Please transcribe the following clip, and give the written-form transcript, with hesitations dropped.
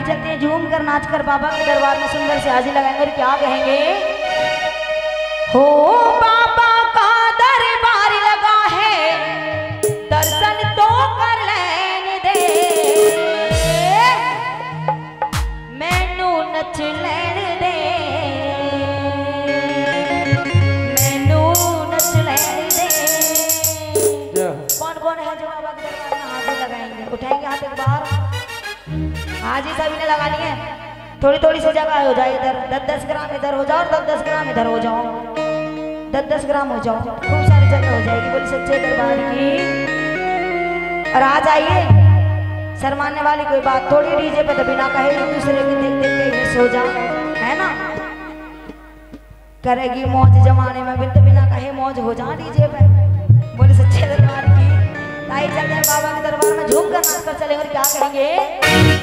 ताई चलते हैं झूम कर नाच कर बाबा के दरबार में सुंदर से हाजिर लगाएंगे और क्या कहेंगे। हो बाबा का दरबार लगा है, दर्शन तो कर लेने दे, मैनू नच लेने दे, मैनू नच लेने दे। कौन कौन है जो बाबा के दरबार में हाजिर लगाएंगे? उठाएंगे हाथ एक बार। हाजिर सभी ने लगा लिए। थोड़ी थोड़ी सी जगह हो जाए, इधर 10-10 ग्राम इधर हो जाओ और 10-10 ग्राम इधर हो जाओ, 10-10 ग्राम हो जाओ, खूब सारी जगह हो जाएगी। बोली सच्चे दरबार की। और आ जाइए, शर्माने वाली कोई बात थोड़ी, डीजे पे तो बिना कहे एक दूसरे की देख देख के सो जा, है ना। करेगी मौज जमाने में बिन तो बिना कहे मौज हो जा डीजे पे। बोले सच्चे दरबार की। ताई चलते हैं बाबा के दरबार में झूम कर नाच कर चलेंगे और क्या कहेंगे।